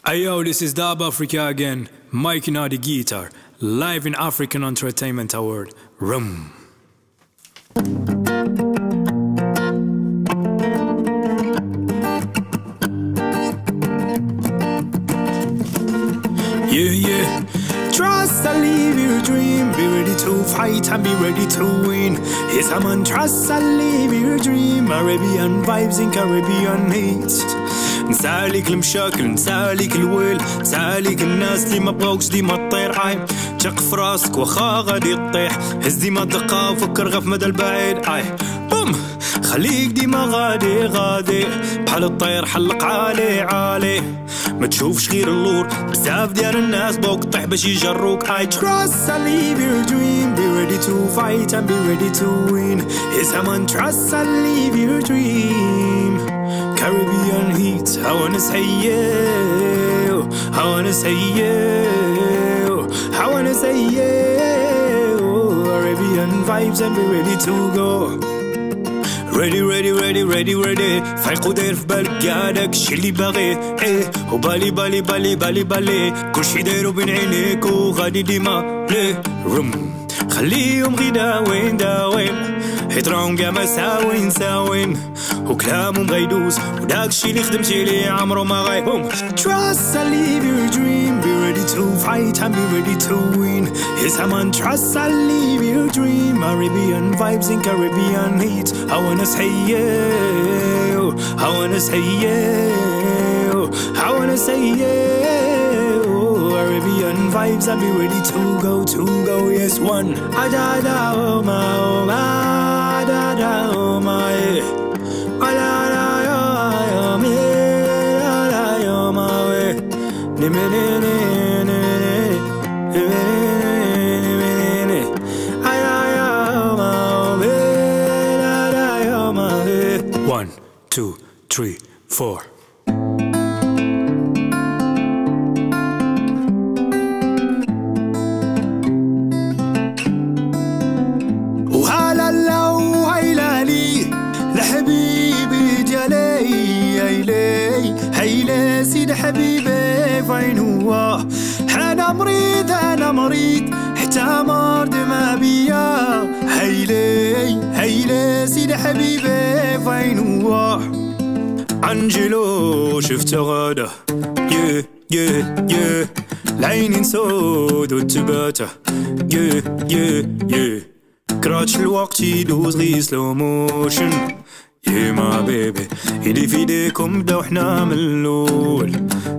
Hey yo, this is Dub Africa again, miking out the guitar, live in African Entertainment Award. Rum. Yeah. Trust and live your dream, be ready to fight and be ready to win. Yes, I'm on trust and live your dream, Arabian vibes in Caribbean hits. نساليك المشاكل نساليك الويل نساليك الناس اللي ما بغاوكش ديما تطير عاي تشق في راسك واخا غادي تطيح هز ديما الدقة وفكر غا في مدى البعيد عاي بوم خليك ديما غادي بحال الطير حلق عالي ما تشوفش غير اللور بزاف ديال الناس بغاوك تطيح باش يجروك I trust and live your dream be ready to fight and be ready to win Yes I'm on trust and live your dream Caribbean heat, I wanna say yeah, I wanna say yeah, I wanna say yeah, Arabian vibes and be ready to go ready فايق وداير في بالك كاع داكشي اللي باغي وبالي بالي كلشي دايرو بين عينيك وغادي ديما ليه رم خليهم غي داوين حيت راهم كاع ما ساوين وكلامهم غيدوز وداكشي اللي خدمتي ليه عمرو ما غيقوم Trust and live your dream Be ready to fight and be ready to win Yes I'm on trust and live your dream Arabian vibes in Caribbean heat I wanna say yeah I wanna say yeah I wanna say yeah Arabian vibes and be ready to go yes one da oh my da oh my One, two, three, four. لحبيبي ديالي هيلي سيد حبيبي فين هو انا مريض حتى مرض ما بيا هيلي سيد حبيبي فين هو انجلو شفته غدا yeah العينين سود والتباته yeah كراتش الوقت يدوز غي سلو موشن يا ما بيبي ايدي في ايديكم بداو حنا من الاول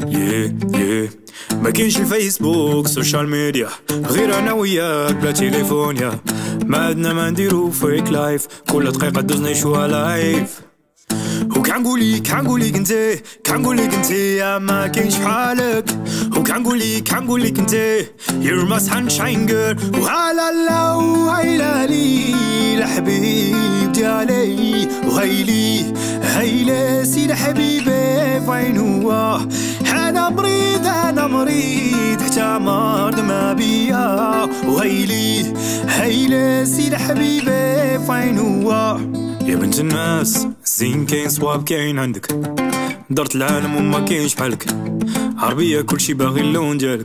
ما كاينش الفيسبوك سوشيال ميديا غير انا وياك بلا تليفون يا ما عندنا ما نديرو فيك لايف كل دقيقه دوز نعيشوها لايف وكنقوليك انت يا ما كاينش بحالك وكنقوليك انت you're my sunshine girl وهلا لا وهيلالي الحبيب ديالي وهيلي سيد حبيبي فين هو انا مريض حتى مرض ما بيا وهيلي سيد حبيبي فين هو يا بنت الناس زين كاين صواب كاين عندك درت العالم وما كاينش بحالك عربية كلشي باغي اللون ديالك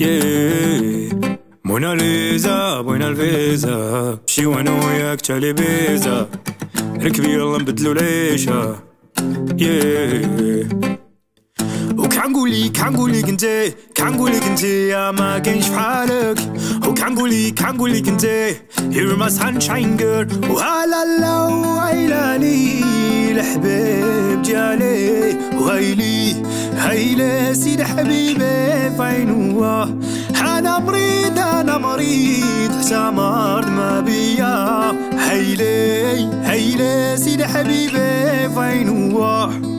موناليزا بغينا الفيزا مشي وانا وياك تالي بيزا ركبي يلا نبدلو العيشة وكنقوليك انت يا ما كاينش بحالك وكنقوليك انت you're my sunshine girl وهلا لا وهيلالي الحبيب ديالي وهيلي سيد حبيبي فين هو انا مريض حتى مرض ما بيا هيلي سيد حبيبي فين هو